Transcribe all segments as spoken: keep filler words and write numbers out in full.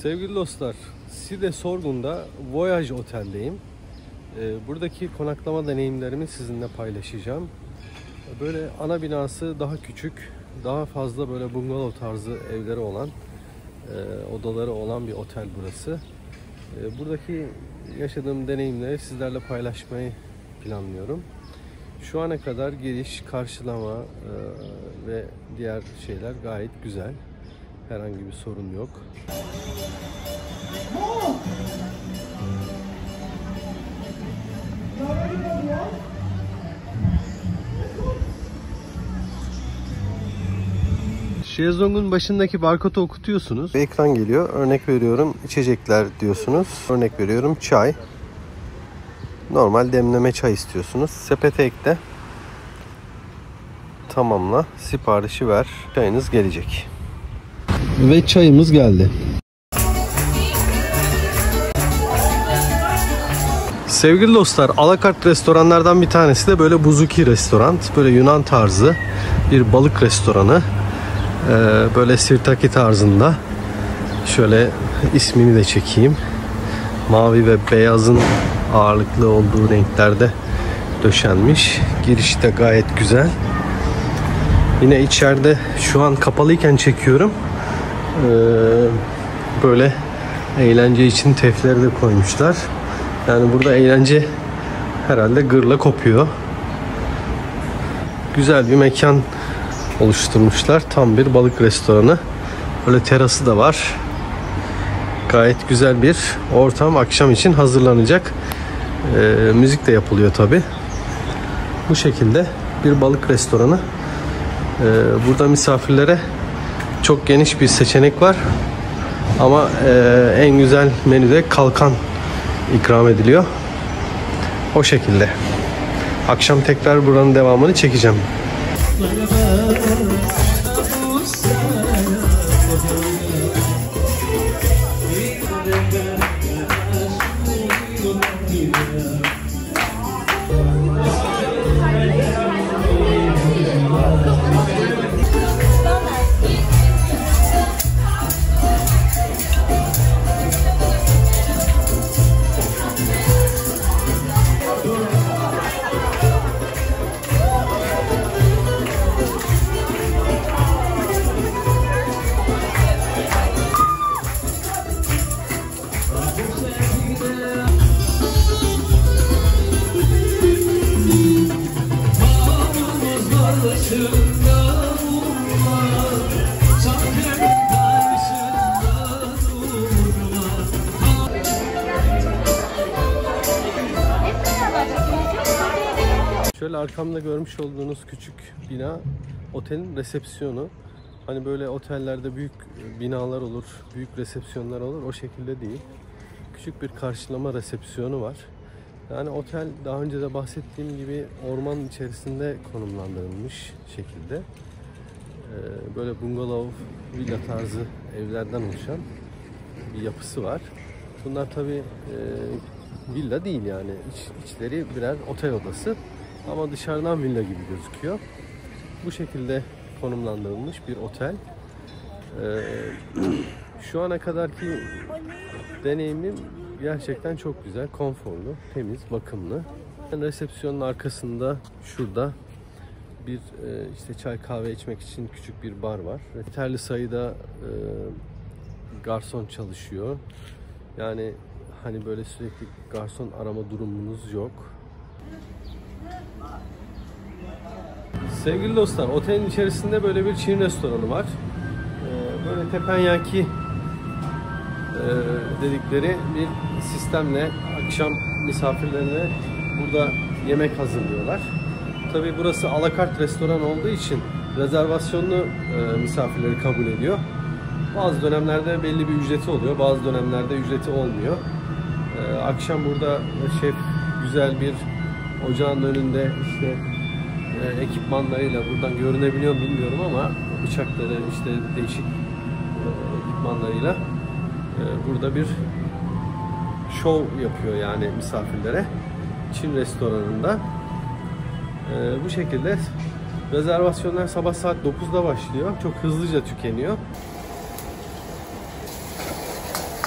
Sevgili dostlar, Side Sorgun'da Voyage Otel'deyim. Buradaki konaklama deneyimlerimi sizinle paylaşacağım. Böyle ana binası daha küçük, daha fazla böyle bungalov tarzı evleri olan, odaları olan bir otel burası. Buradaki yaşadığım deneyimleri sizlerle paylaşmayı planlıyorum. Şu ana kadar giriş, karşılama ve diğer şeyler gayet güzel. Herhangi bir sorun yok. Şezlong'un başındaki barkodu okutuyorsunuz. Bir ekran geliyor. Örnek veriyorum içecekler diyorsunuz. Örnek veriyorum çay. Normal demleme çay istiyorsunuz. Sepete ekle. Tamamla. Siparişi ver. Çayınız gelecek. Ve çayımız geldi. Sevgili dostlar, alakart restoranlardan bir tanesi de böyle Buzuki restoran. Böyle Yunan tarzı bir balık restoranı. Ee, böyle sirtaki tarzında. Şöyle ismini de çekeyim. Mavi ve beyazın ağırlıklı olduğu renklerde döşenmiş. Girişi de gayet güzel. Yine içeride şu an kapalıyken çekiyorum. Ee, böyle eğlence için tefleri de koymuşlar. Yani burada eğlence herhalde gırla kopuyor. Güzel bir mekan oluşturmuşlar. Tam bir balık restoranı. Böyle terası da var. Gayet güzel bir ortam, akşam için hazırlanacak. Ee, müzik de yapılıyor tabi. Bu şekilde bir balık restoranı. Ee, burada misafirlere çok geniş bir seçenek var. Ama e, en güzel menüde kalkan ikram ediliyor. O şekilde. Akşam tekrar buranın devamını çekeceğim. Şöyle arkamda görmüş olduğunuz küçük bina otelin resepsiyonu. Hani böyle otellerde büyük binalar olur, büyük resepsiyonlar olur. O şekilde değil. Küçük bir karşılama resepsiyonu var. Yani otel daha önce de bahsettiğim gibi orman içerisinde konumlandırılmış şekilde. Böyle bungalov, villa tarzı evlerden oluşan bir yapısı var. Bunlar tabii villa değil yani. İç, içleri birer otel odası. Ama dışarıdan villa gibi gözüküyor. Bu şekilde konumlandırılmış bir otel. Ee, şu ana kadarki deneyimim gerçekten çok güzel, konforlu, temiz, bakımlı. Resepsiyonun arkasında şurada bir e, işte çay kahve içmek için küçük bir bar var. Yeterli sayıda e, garson çalışıyor. Yani hani böyle sürekli garson arama durumunuz yok. Sevgili dostlar, otelin içerisinde böyle bir Çin restoranı var. Ee, böyle teppanyaki e, dedikleri bir sistemle akşam misafirlerine burada yemek hazırlıyorlar. Tabii burası alakart restoran olduğu için rezervasyonlu e, misafirleri kabul ediyor. Bazı dönemlerde belli bir ücreti oluyor, bazı dönemlerde ücreti olmuyor. Ee, akşam burada şef güzel bir ocağın önünde işte ekipmanlarıyla buradan görünebiliyor mu bilmiyorum ama bıçakları işte değişik ekipmanlarıyla burada bir şov yapıyor yani misafirlere. Çin restoranında. Bu şekilde rezervasyonlar sabah saat dokuzda başlıyor. Çok hızlıca tükeniyor.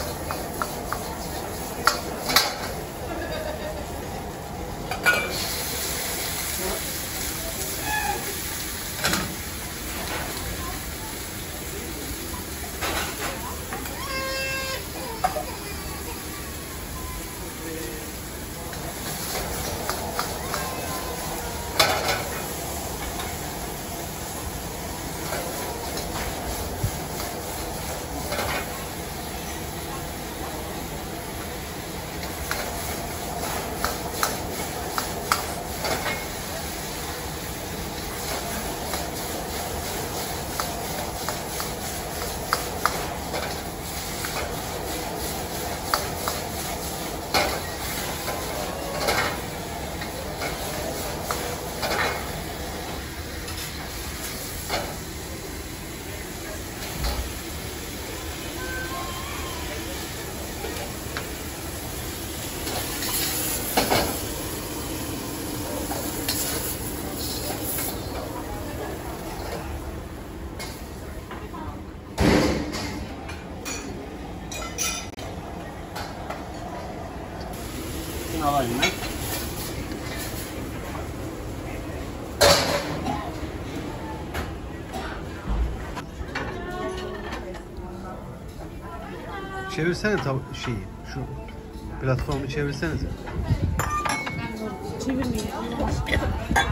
Çevirsene tav şeyi. Şu platformu çevirsenize. Çevirmeyin Allah aşkına.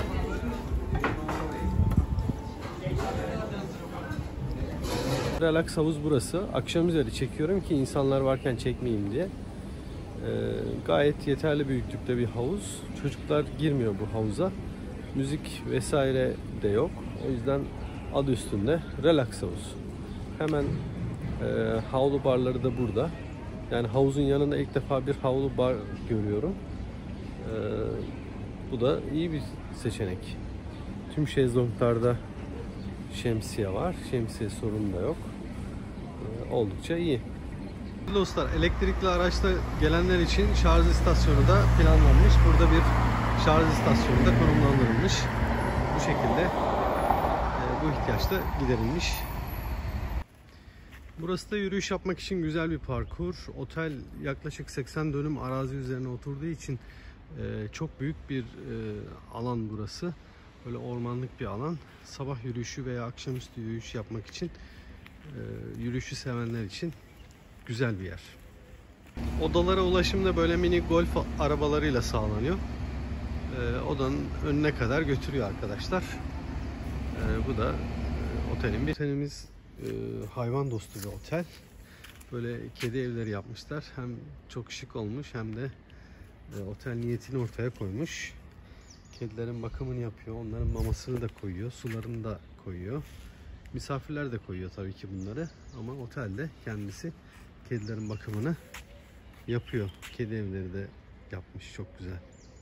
Relax havuz burası. Akşam üzeri çekiyorum ki insanlar varken çekmeyeyim diye. Ee, gayet yeterli büyüklükte bir havuz. Çocuklar girmiyor bu havuza. Müzik vesaire de yok. O yüzden adı üstünde Relax havuz. Hemen e, havlu barları da burada. Yani havuzun yanında ilk defa bir havlu bar görüyorum. Ee, bu da iyi bir seçenek. Tüm şezlonglarda şemsiye var. Şemsiye sorunu da yok. Ee, oldukça iyi. Dostlar, elektrikli araçla gelenler için şarj istasyonu da planlanmış. Burada bir şarj istasyonu da konumlandırılmış. Bu şekilde e, bu ihtiyaç da giderilmiş. Burası da yürüyüş yapmak için güzel bir parkur. Otel yaklaşık seksen dönüm arazi üzerine oturduğu için e, çok büyük bir e, alan burası. Böyle ormanlık bir alan. Sabah yürüyüşü veya akşamüstü yürüyüş yapmak için, e, yürüyüşü sevenler için güzel bir yer. Odalara ulaşım da böyle mini golf arabalarıyla sağlanıyor. E, odanın önüne kadar götürüyor arkadaşlar. E, bu da e, otelin bir otelimiz. E, hayvan dostu bir otel. Böyle kedi evleri yapmışlar. Hem çok şık olmuş hem de e, otel niyetini ortaya koymuş. Kedilerin bakımını yapıyor. Onların mamasını da koyuyor. Sularını da koyuyor. Misafirler de koyuyor tabii ki bunları. Ama otelde kendisi kedilerin bakımını yapıyor. Kedi evleri de yapmış. Çok güzel.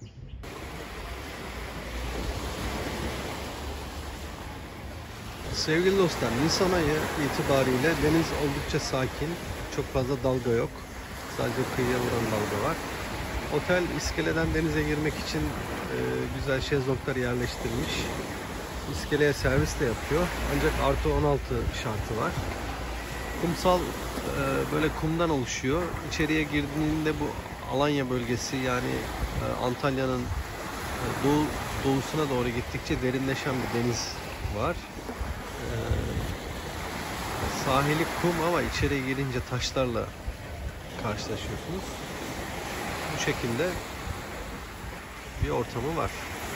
Sevgili dostlar, Nisan ayı itibariyle deniz oldukça sakin. Çok fazla dalga yok. Sadece kıyıya vuran dalga var. Otel iskeleden denize girmek için e, güzel şezlonglar yerleştirmiş. İskeleye servis de yapıyor. Ancak artı on altı şartı var. Kumsal e, böyle kumdan oluşuyor. İçeriye girdiğinde bu Alanya bölgesi, yani e, Antalya'nın e, doğu, doğusuna doğru gittikçe derinleşen bir deniz var. E, sahili kum ama içeri girince taşlarla karşılaşıyorsunuz. Bu şekilde bir ortamı var.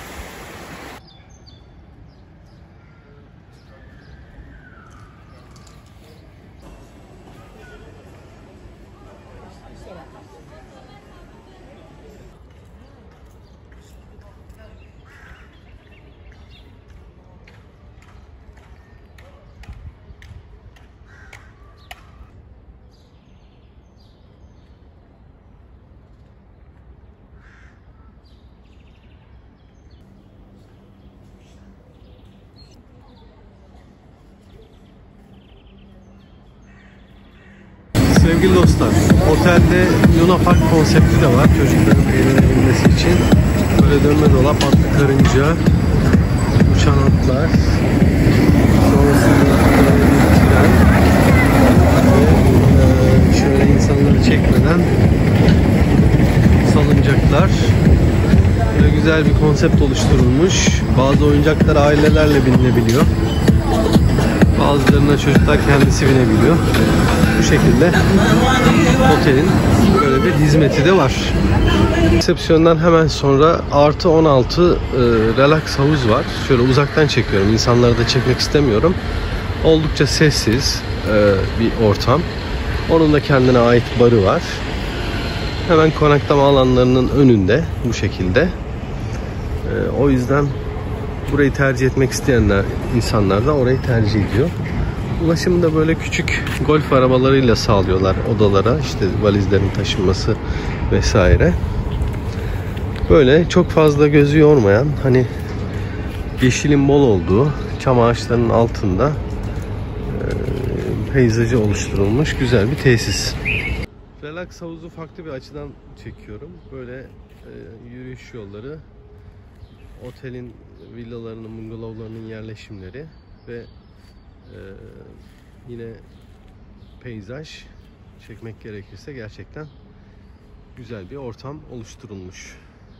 Sevgili dostlar, otelde Luna Park konsepti de var çocukların eğlenebilmesi için. Böyle dönme dolap, atlı karınca, uçan atlar, sonrasında tren ve şöyle insanları çekmeden salıncaklar. Böyle güzel bir konsept oluşturulmuş. Bazı oyuncaklar ailelerle binilebiliyor. Bazılarına çocuklar kendisi binebiliyor. Bu şekilde otelin böyle bir hizmeti de var. Resepsiyondan hemen sonra artı on altı e, relax havuz var. Şöyle uzaktan çekiyorum. İnsanları da çekmek istemiyorum. Oldukça sessiz e, bir ortam. Onun da kendine ait barı var. Hemen konaklama alanlarının önünde bu şekilde. E, o yüzden burayı tercih etmek isteyenler, insanlar da orayı tercih ediyor. Ulaşımı da böyle küçük golf arabalarıyla sağlıyorlar odalara. İşte valizlerin taşınması vesaire. Böyle çok fazla gözü yormayan, hani yeşilin bol olduğu, çam ağaçlarının altında e, peyzajı oluşturulmuş güzel bir tesis. Relax havuzu farklı bir açıdan çekiyorum. Böyle e, yürüyüş yolları, otelin villalarının, bungalovlarının yerleşimleri ve e, yine peyzaj çekmek gerekirse gerçekten güzel bir ortam oluşturulmuş.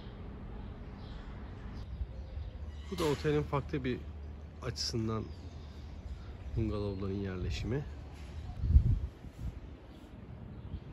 Bu da otelin farklı bir açısından bungalovların yerleşimi.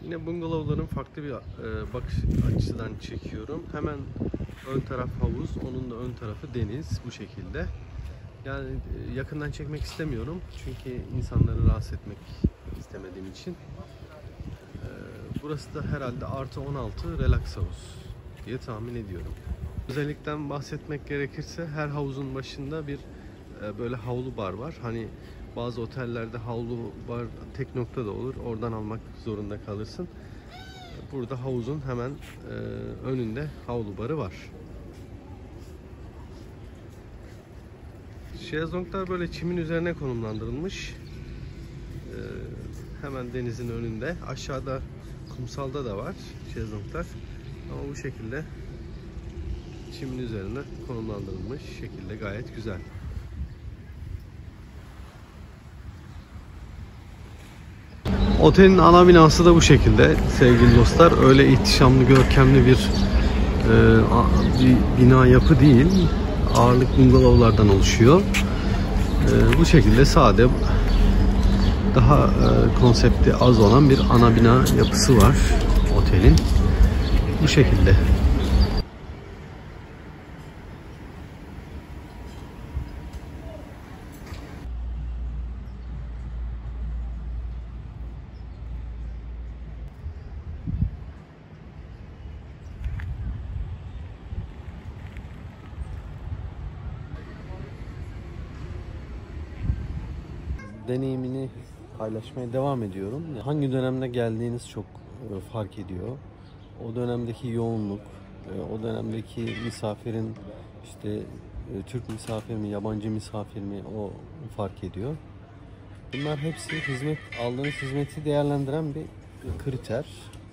Yine bungalovların farklı bir e, bakış açıdan çekiyorum. Hemen ön taraf havuz, onun da ön tarafı deniz bu şekilde. Yani e, yakından çekmek istemiyorum çünkü insanları rahatsız etmek istemediğim için. E, burası da herhalde artı on altı relax havuz diye tahmin ediyorum. Özellikten bahsetmek gerekirse her havuzun başında bir e, böyle havlu bar var. Hani bazı otellerde havlu bar tek noktada olur. Oradan almak zorunda kalırsın. Burada havuzun hemen e, önünde havlu barı var. Şezlonglar böyle çimin üzerine konumlandırılmış. E, hemen denizin önünde. Aşağıda kumsalda da var şezlonglar. Ama bu şekilde çimin üzerine konumlandırılmış şekilde gayet güzel. Otelin ana binası da bu şekilde sevgili dostlar. Öyle ihtişamlı, görkemli bir, e, bir bina yapı değil. Ağırlık bungalovlardan oluşuyor. E, bu şekilde sade, daha e, konsepti az olan bir ana bina yapısı var otelin. Bu şekilde. Deneyimini paylaşmaya devam ediyorum. Hangi dönemde geldiğiniz çok fark ediyor. O dönemdeki yoğunluk, o dönemdeki misafirin işte Türk misafir mi, yabancı misafir mi, o fark ediyor. Bunlar hepsi hizmet, aldığınız hizmeti değerlendiren bir kriter.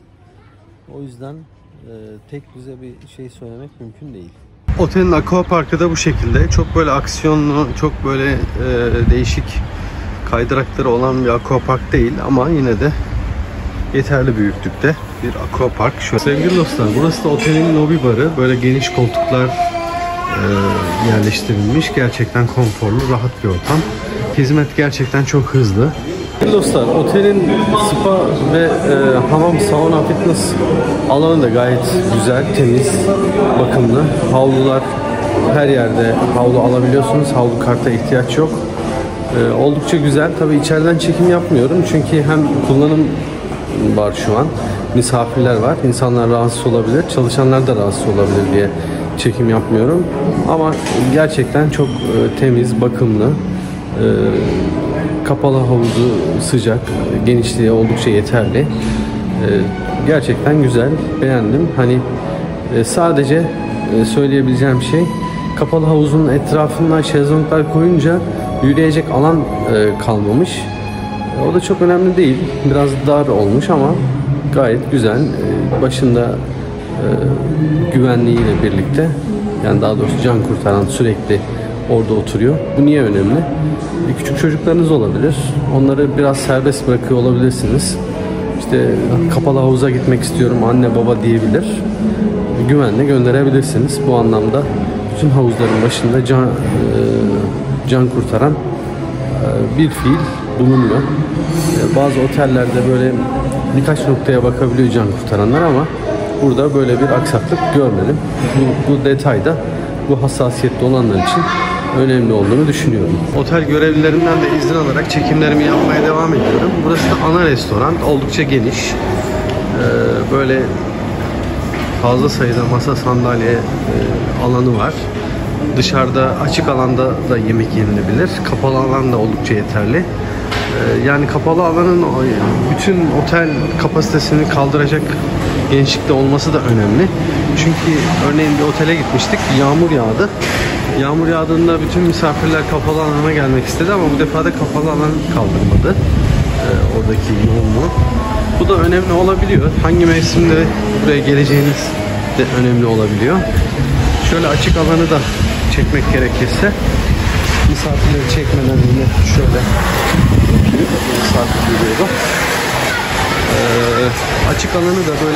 O yüzden tek bize bir şey söylemek mümkün değil. Otelin aquaparkı da bu şekilde. Çok böyle aksiyonlu, çok böyle değişik kaydırakları olan bir aquapark değil ama yine de yeterli büyüklükte bir aquapark. Şöyle. Sevgili dostlar, burası da otelin lobi barı. Böyle geniş koltuklar e, yerleştirilmiş. Gerçekten konforlu, rahat bir ortam. Hizmet gerçekten çok hızlı. Sevgili dostlar, otelin spa ve e, hamam, sauna, fitness alanı da gayet güzel, temiz, bakımlı. Havlular her yerde havlu alabiliyorsunuz. Havlu karta ihtiyaç yok. Ee, oldukça güzel. Tabii içeriden çekim yapmıyorum çünkü hem kullanım var şu an, misafirler var, insanlar rahatsız olabilir, çalışanlar da rahatsız olabilir diye çekim yapmıyorum. Ama gerçekten çok e, temiz, bakımlı, e, kapalı havuzu sıcak, genişliği oldukça yeterli. E, gerçekten güzel, beğendim. Hani e, sadece e, söyleyebileceğim şey, kapalı havuzun etrafından şezlonglar koyunca yürüyecek alan e, kalmamış. E, o da çok önemli değil. Biraz dar olmuş ama gayet güzel. E, başında e, güvenliğiyle birlikte, yani daha doğrusu can kurtaran sürekli orada oturuyor. Bu niye önemli? E, küçük çocuklarınız olabilir. Onları biraz serbest bırakıyor olabilirsiniz. İşte kapalı havuza gitmek istiyorum anne baba diyebilir. E, güvenle gönderebilirsiniz. Bu anlamda bütün havuzların başında can, e, can kurtaran e, bir fiil bulunuyor. E, bazı otellerde böyle birkaç noktaya bakabiliyor can kurtaranlar ama burada böyle bir aksaklık görmedim. Bu, bu detayda bu hassasiyetli olanlar için önemli olduğunu düşünüyorum. Otel görevlilerinden de izin alarak çekimlerimi yapmaya devam ediyorum. Burası da ana restoran. Oldukça geniş. E, böyle fazla sayıda masa, sandalye e, alanı var. Dışarıda açık alanda da yemek yenilebilir. Kapalı alan da oldukça yeterli. Ee, yani kapalı alanın bütün otel kapasitesini kaldıracak genişlikte olması da önemli. Çünkü örneğin bir otele gitmiştik. Yağmur yağdı. Yağmur yağdığında bütün misafirler kapalı alana gelmek istedi ama bu defa da kapalı alan kaldırmadı. Ee, oradaki yoğunluğu. Bu da önemli olabiliyor. Hangi mevsimde buraya geleceğiniz de önemli olabiliyor. Şöyle açık alanı da çekmek gerekirse, misafirleri çekmeden yine şöyle misafir görüyorum. Ee, açık alanı da böyle,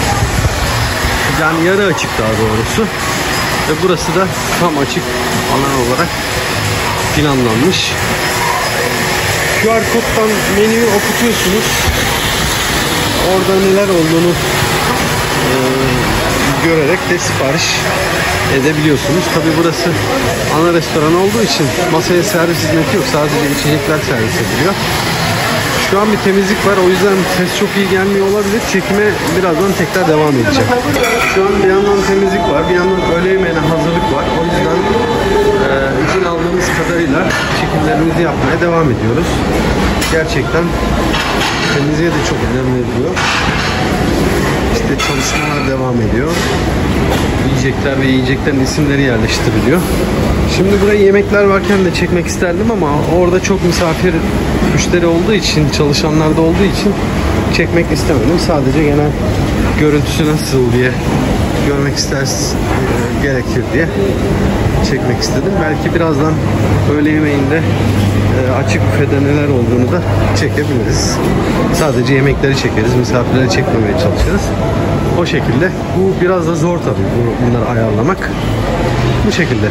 yani yarı açık daha doğrusu. Ve burası da tam açık alan olarak planlanmış. Q R koddan menüyü okutuyorsunuz. orada neler olduğunu e, görerek de sipariş edebiliyorsunuz. Tabii burası ana restoran olduğu için masaya servis hizmeti yok. Sadece içecekler servis ediliyor. Şu an bir temizlik var. O yüzden ses çok iyi gelmiyor olabilir. Çekime birazdan tekrar devam edeceğim. Şu an bir yandan temizlik var. Bir yandan öğle yemeğine hazırlık var. O yüzden e, izin aldığımız kadarıyla çekimlerimizi yapmaya devam ediyoruz. Gerçekten temizliğe de çok önem veriliyor. İşte çalışmalar devam ediyor. Yiyecekler ve yiyeceklerin isimleri yerleştiriliyor. Şimdi buraya yemekler varken de çekmek isterdim ama orada çok misafir, müşteri olduğu için, çalışanlar da olduğu için çekmek istemedim. Sadece genel görüntüsü nasıl diye görmek istersin e, gerekir diye çekmek istedim. Belki birazdan öğle yemeğinde e, açık büfede neler olduğunu da çekebiliriz. Sadece yemekleri çekeriz, misafirleri çekmemeye çalışırız. O şekilde. Bu biraz da zor tabii bunları ayarlamak. Bu şekilde.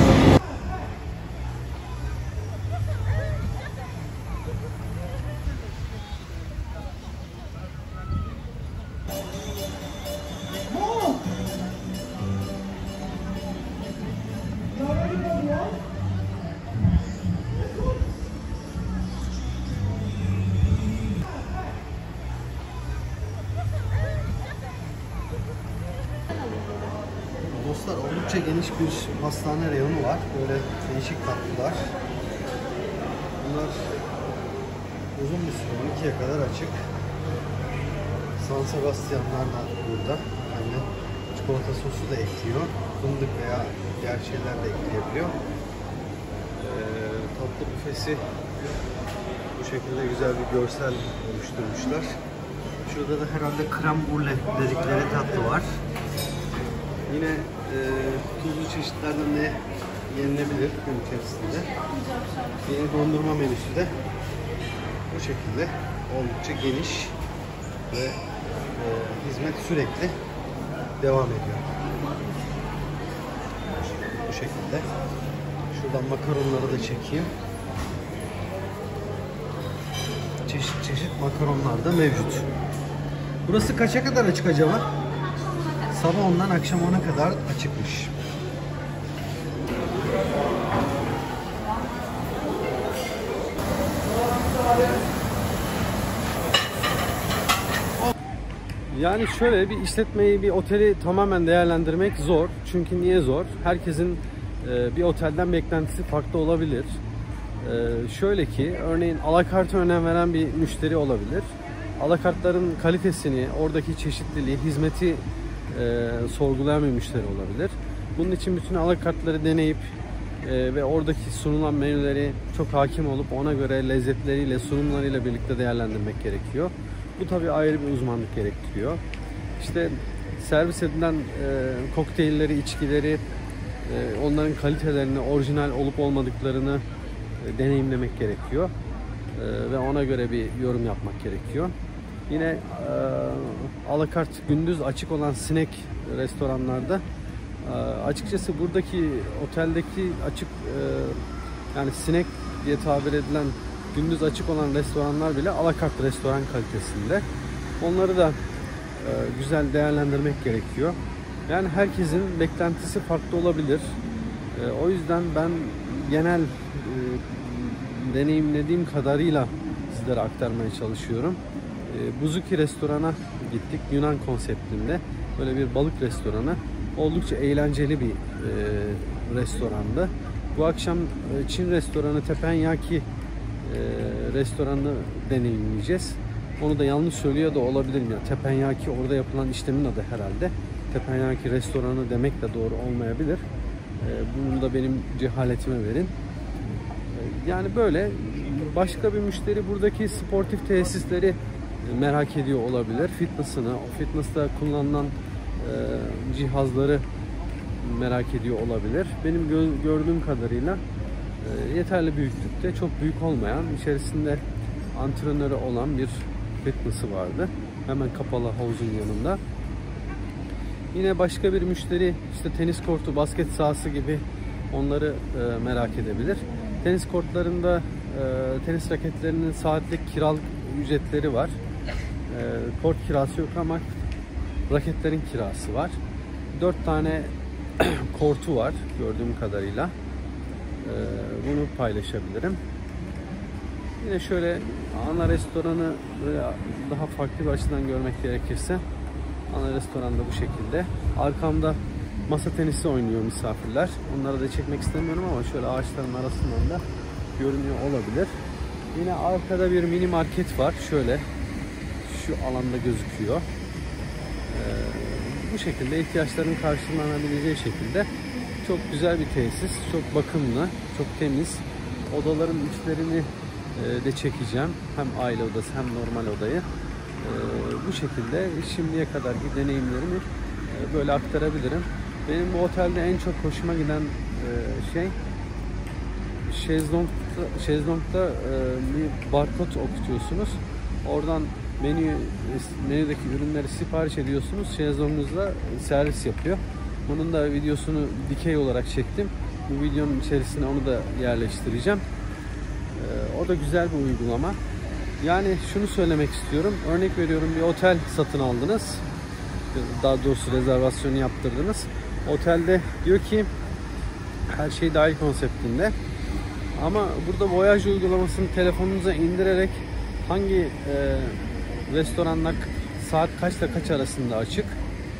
Dostlar, oldukça geniş bir pastane reyonu var. Böyle değişik tatlılar. Bunlar uzun bir süre on ikiye kadar açık. San Sebastian'lar da burada. Yani çikolata sosu da ekliyor. Fındık veya diğer şeyler de ekleyebiliyor. Ee, tatlı büfesi bu şekilde güzel bir görsel oluşturmuşlar. Şurada da herhalde krem brulee dedikleri tatlı var. Yine e, tuzlu çeşitlerden de yenilebilir gün içerisinde. Yine dondurma menüsü de bu şekilde oldukça geniş ve e, hizmet sürekli devam ediyor. Bu şekilde. Şuradan makaronları da çekeyim. Çeşit çeşit makaronlar da mevcut. Burası kaça kadar açık acaba? Sabah ondan akşam ona kadar açıkmış. Yani şöyle bir işletmeyi, bir oteli tamamen değerlendirmek zor. Çünkü niye zor? Herkesin e, bir otelden beklentisi farklı olabilir. E, şöyle ki, örneğin alakarta önem veren bir müşteri olabilir. Alakartların kalitesini, oradaki çeşitliliği, hizmeti e, sorgulayan bir müşteri olabilir. Bunun için bütün alakartları deneyip e, ve oradaki sunulan menüleri çok hakim olup ona göre lezzetleriyle, sunumlarıyla birlikte değerlendirmek gerekiyor. Bu tabii ayrı bir uzmanlık gerektiriyor. İşte servis edilen e, kokteylleri, içkileri, e, onların kalitelerini, orijinal olup olmadıklarını e, deneyimlemek gerekiyor. E, ve ona göre bir yorum yapmak gerekiyor. Yine e, alakart gündüz açık olan snack restoranlarda e, açıkçası buradaki oteldeki açık e, yani snack diye tabir edilen gündüz açık olan restoranlar bile alakart restoran kalitesinde. Onları da e, güzel değerlendirmek gerekiyor. Yani herkesin beklentisi farklı olabilir. E, o yüzden ben genel e, deneyimlediğim kadarıyla sizlere aktarmaya çalışıyorum. E, Buzuki restorana gittik. Yunan konseptinde. Böyle bir balık restoranı. Oldukça eğlenceli bir e, restorandı. Bu akşam e, Çin restoranı Teppanyaki E, restoranı deneyimleyeceğiz. Onu da yanlış söylüyor da olabilirim ya. Teppanyaki orada yapılan işlemin adı herhalde. Teppanyaki restoranı demek de doğru olmayabilir. E, bunu da benim cehaletime verin. E, yani böyle başka bir müşteri buradaki sportif tesisleri merak ediyor olabilir. Fitness'ını, o fitness'ta kullanılan e, cihazları merak ediyor olabilir. Benim gö- gördüğüm kadarıyla yeterli büyüklükte, çok büyük olmayan, içerisinde antrenörü olan bir fitness'ı vardı. Hemen kapalı havuzun yanında. Yine başka bir müşteri işte tenis kortu, basket sahası gibi onları e, merak edebilir. Tenis kortlarında e, tenis raketlerinin saatlik kiralık ücretleri var. e, kort kirası yok ama raketlerin kirası var. dört tane kortu var gördüğüm kadarıyla. E, bunu paylaşabilirim. Yine şöyle ana restoranı böyle daha farklı bir açıdan görmek gerekirse, ana restoran da bu şekilde. Arkamda masa tenisi oynuyor misafirler. Onları da çekmek istemiyorum ama şöyle ağaçların arasından da görünüyor olabilir. Yine arkada bir mini market var. Şöyle şu alanda gözüküyor. Ee, bu şekilde ihtiyaçların karşılanabileceği şekilde çok güzel bir tesis. Çok bakımlı, çok temiz. Odaların içlerini e, de çekeceğim. Hem aile odası hem normal odayı. E, bu şekilde şimdiye kadarki deneyimlerimi e, böyle aktarabilirim. Benim bu otelde en çok hoşuma giden e, şey şezlongda, şezlongda e, bir barkod okutuyorsunuz. Oradan menü menüdeki ürünleri sipariş ediyorsunuz. Şezlongunuzda servis yapıyor. Bunun da videosunu dikey olarak çektim. Bu videonun içerisine onu da yerleştireceğim. E, o da güzel bir uygulama. Yani şunu söylemek istiyorum. Örnek veriyorum, bir otel satın aldınız. Daha doğrusu rezervasyonu yaptırdınız. Otelde diyor ki her şey dahil konseptinde. Ama burada Voyage uygulamasını telefonunuza indirerek hangi e, restoranlar saat kaçla kaç arasında açık e,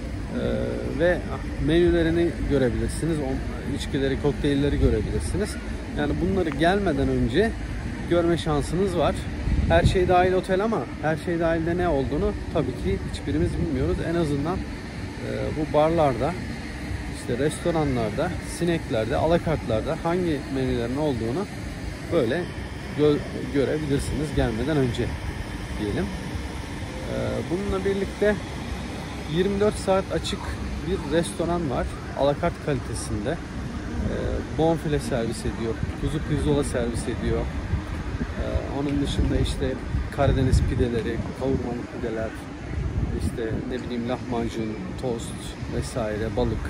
ve menülerini görebilirsiniz. O içkileri, kokteylleri görebilirsiniz. Yani bunları gelmeden önce görme şansınız var. Her şey dahil otel ama her şey dahilde ne olduğunu tabii ki hiçbirimiz bilmiyoruz. En azından e, bu barlarda, işte restoranlarda, sineklerde, alakartlarda hangi menülerin olduğunu böyle gö görebilirsiniz gelmeden önce diyelim. Ee, bununla birlikte yirmi dört saat açık bir restoran var. Alakart kalitesinde. Ee, bonfile servis ediyor. Kuzu pirzola servis ediyor. Ee, onun dışında işte Karadeniz pideleri, kavurmalı pideler, işte ne bileyim lahmacun, tost vesaire, balık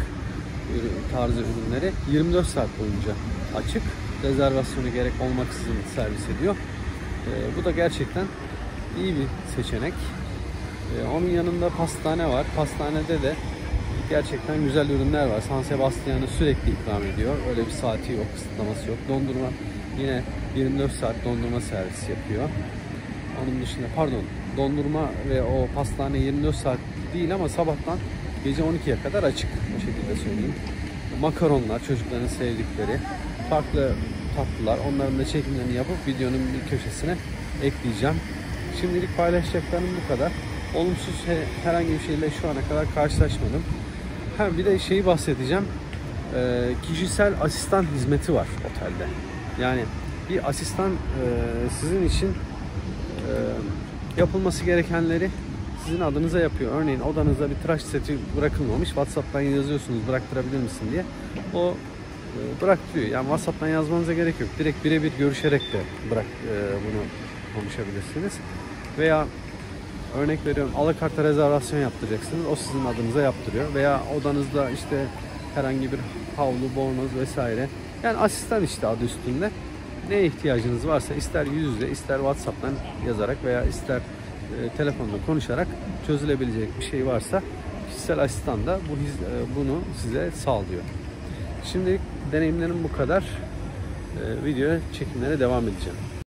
tarzı ürünleri yirmi dört saat boyunca açık. Rezervasyonu gerek olmaksızın servis ediyor. Ee, bu da gerçekten iyi bir seçenek. Ee, onun yanında pastane var. Pastanede de gerçekten güzel ürünler var. San Sebastian'ı sürekli ikram ediyor. Öyle bir saati yok, kısıtlaması yok. Dondurma yine yirmi dört saat dondurma servis yapıyor. Onun dışında pardon dondurma ve o pastane yirmi dört saat değil ama sabahtan gece on ikiye kadar açık. O şekilde söyleyeyim. Makaronlar, çocukların sevdikleri farklı tatlılar. Onların da çekimlerini yapıp videonun bir köşesine ekleyeceğim. Şimdilik paylaşacaklarım bu kadar. Olumsuz herhangi bir şeyle şu ana kadar karşılaşmadım. Ha, bir de şeyi bahsedeceğim. Ee, kişisel asistan hizmeti var otelde. Yani bir asistan e, sizin için e, yapılması gerekenleri sizin adınıza yapıyor. Örneğin odanızda bir tıraş seti bırakılmamış. WhatsApp'tan yazıyorsunuz bıraktırabilir misin diye. O e, bıraktırıyor. Yani WhatsApp'tan yazmanıza gerek yok. Direkt birebir görüşerek de bırak e, bunu konuşabilirsiniz. Veya örnek veriyorum, alakarta rezervasyon yaptıracaksınız. O sizin adınıza yaptırıyor. Veya odanızda işte herhangi bir havlu, bornoz vesaire. Yani asistan işte adı üstünde. Neye ihtiyacınız varsa ister yüz yüze, ister WhatsApp'tan yazarak veya ister e, telefonla konuşarak çözülebilecek bir şey varsa kişisel asistan da bu e, bunu size sağlıyor. Şimdi deneyimlerim bu kadar. E, videoya çekimlere devam edeceğim.